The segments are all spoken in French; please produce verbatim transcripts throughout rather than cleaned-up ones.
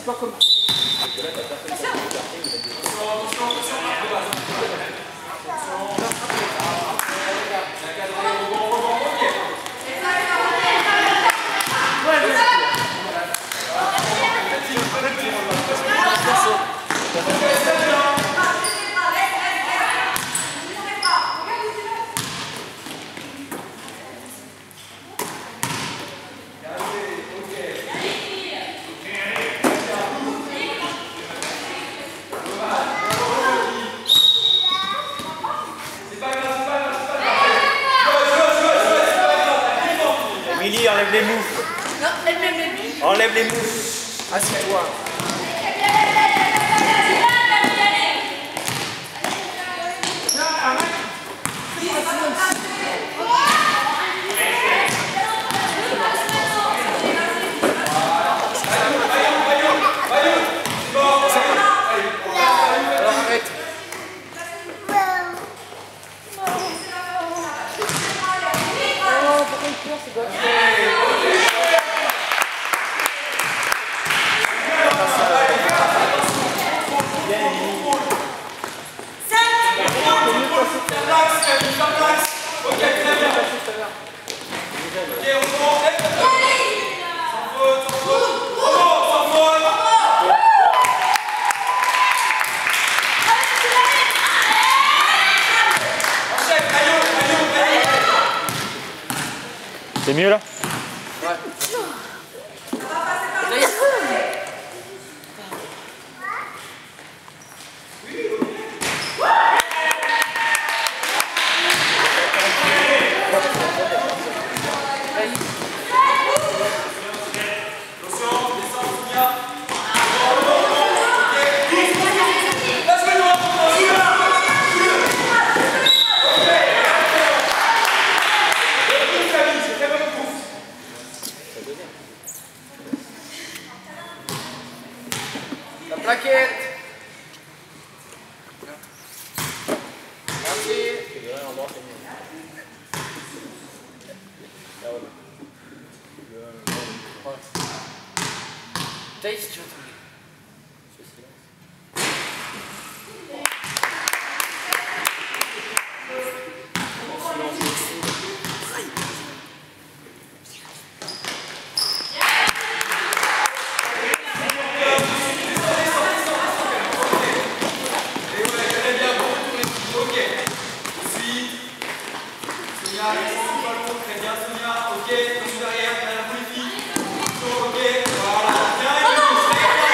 c'est pas comme... Émilie, enlève les moufles. Non, enlève les moufles. Enlève les moufles. Assieds-toi. C'est mieux là? Ouais. La plaquette. Merci. Taste, tu vas trouver. Très bien Sonia, ok, touche derrière, derrière vous les filles. Ok, voilà, bien et touche,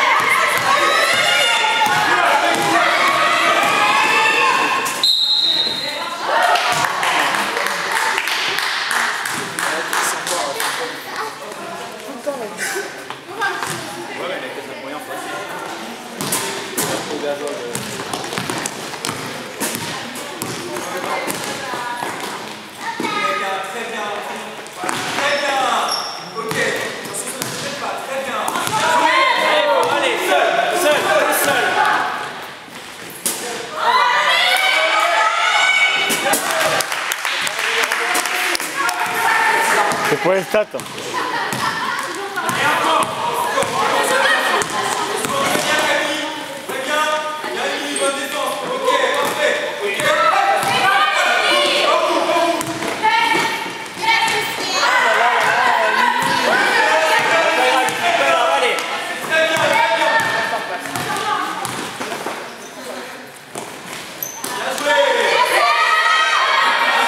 Ouais, mais elle a peut-être la première fois. Au gazole. très bien, très bien, ok, attention, ne se faites pas, très bien. Allez, seul, seul, seul. C'est quoi les stats?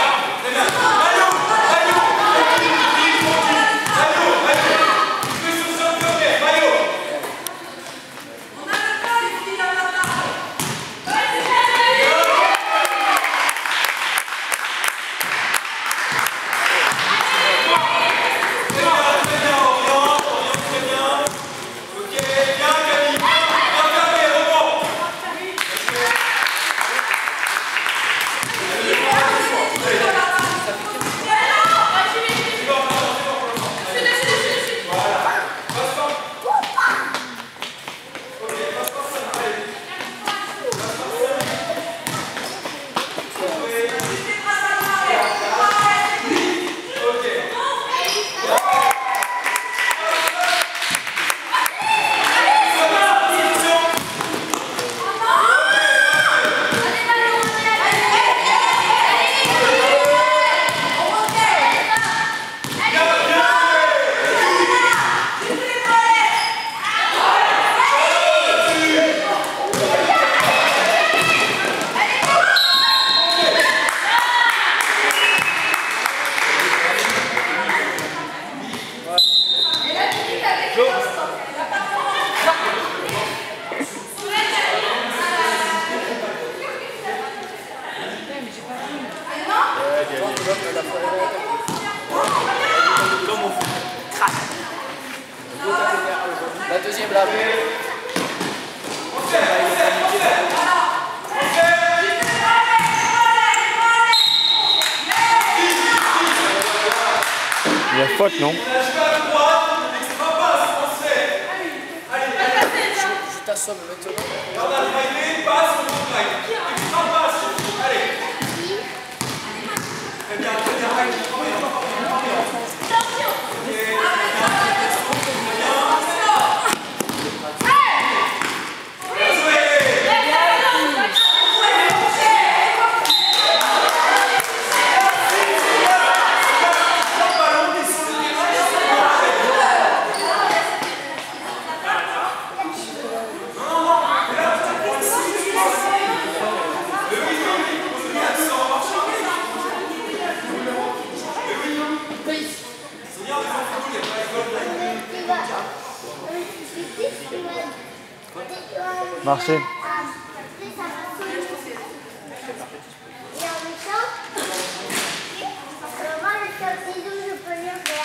Attention, La deuxième là. Il y a faute, non? Je t'assomme maintenant. Marché. Et en même temps, moi, le ciseau, je peux le faire.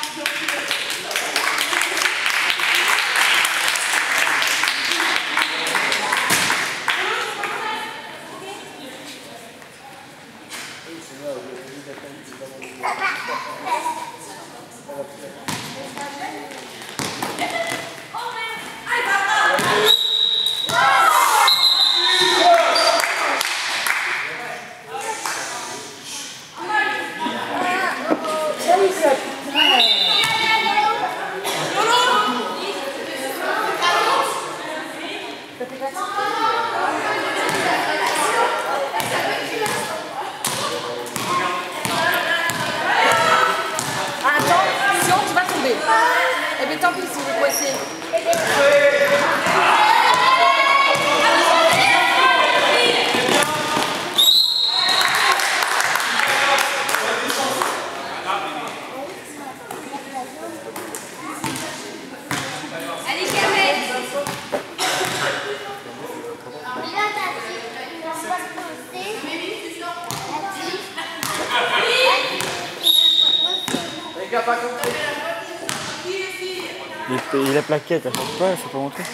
Attention, tu vas tomber. Eh bien tant pis si vous êtes coincé. Allez, Kamel. Et là, ta fille, tu vas pas commencer. Les gars, pas compris. Il, il est plaquette, à chaque fois, il faut pas montrer.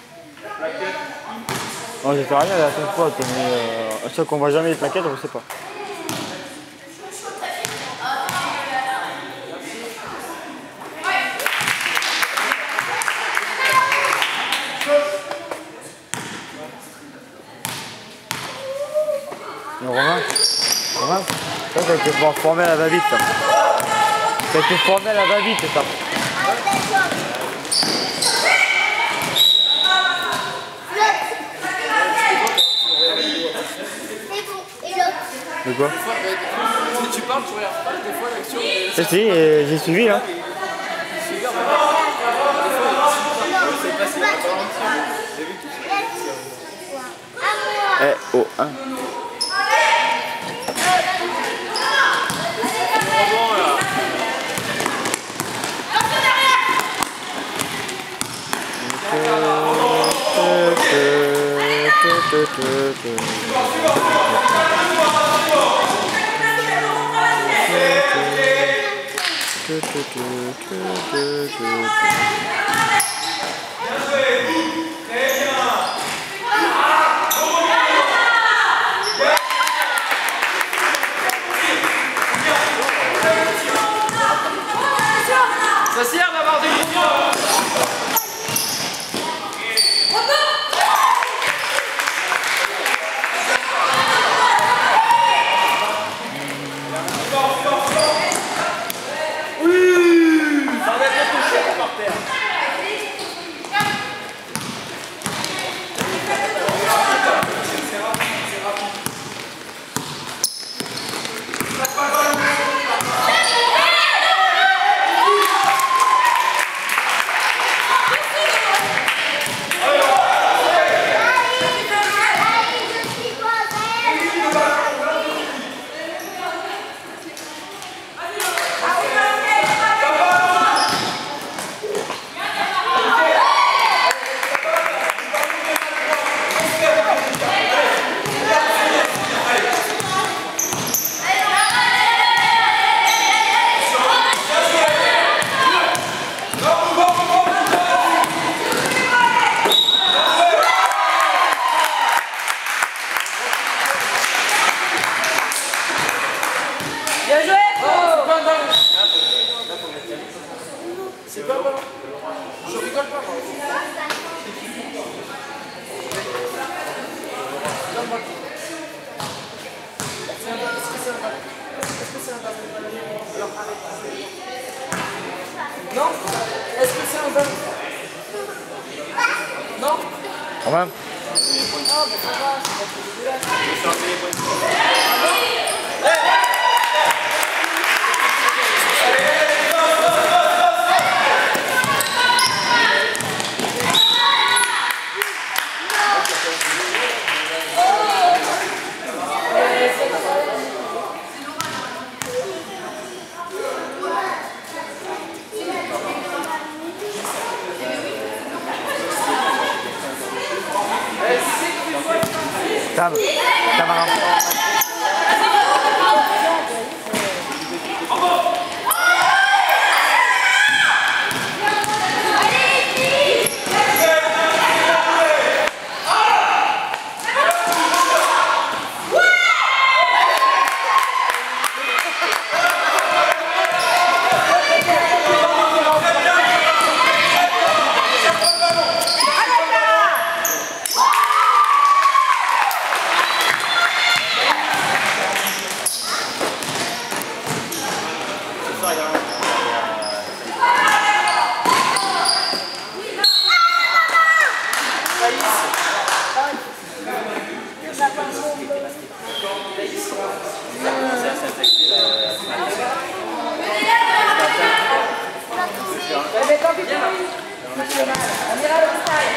Non, j'ai fait rien la dernière fois, mais euh, ceux qu'on voit jamais les plaquettes, on ne sait pas. Mais Romain, Romain, ça, ça te fait former à la va-vite, ça. Ça te fait former à la va-vite, ça. De quoi? Si tu parles, tu regardes pas des fois l'action. Si, si, euh, j'ai suivi là. Eh, oh, un. Ça sert d'avoir des mouvements. Oui. Ça va être touché par terre. C'est pas bon. Je rigole pas, moi. Donne-moi le coup. Est-ce que c'est un ballon? Est-ce que c'est un ballon? Alors arrête. Non? Est-ce que c'est un ballon? Non? Quand même. Ah, mais ça va, c'est pas plus dégueulasse. Tam, Tamarin. Mais tant pis, on ira à l'hôpital.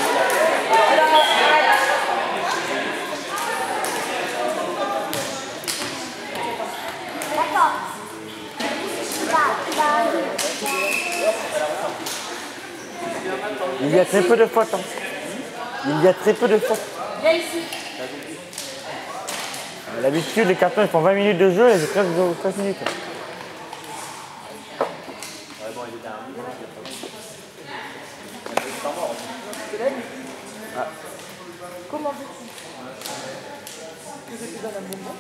D'accord. Il y a très peu de fautes. Hein. Il y a très peu de fautes. Viens ici. D'habitude, les cartons ils font vingt minutes de jeu et c'est treize minutes. Ah. Comment veux-tu que je te donne un bonbon?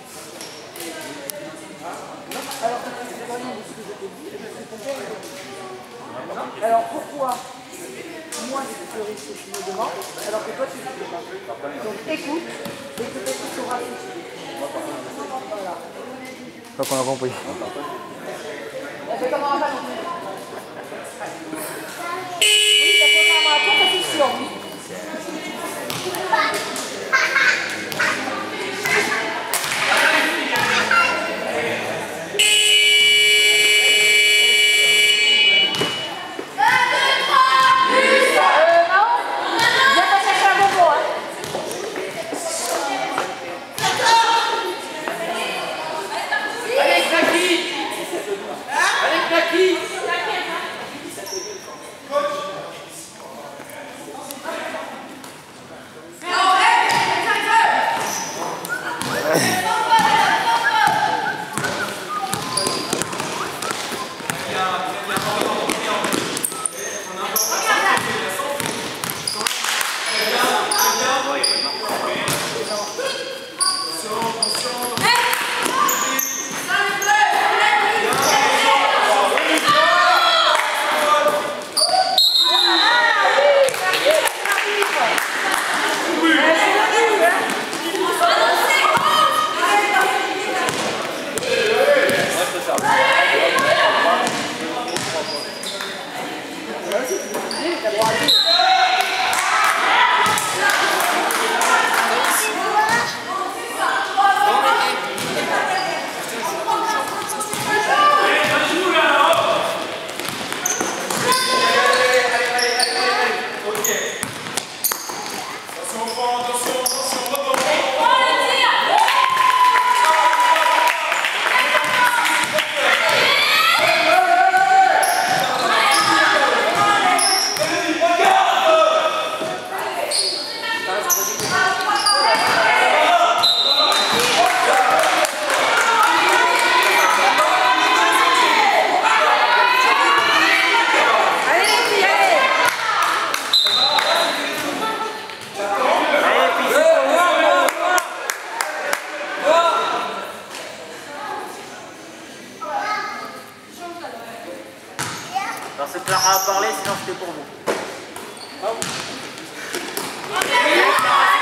Non. Alors que tu sais pas rien de ce que je t'ai dit, et que c'est ton père qui t'a dit. Alors pourquoi moi je te ferai ce que tu me demandes alors que toi tu ne fais pas? Donc écoute, et peut-être que tu sauras ce que tu veux. Voilà. Je crois qu'on a compris. On fait comme un ballon. Oui, ça fait un marathon, ça c'est sûr, oui. Go! à parler, sinon c'était pour vous. Ok.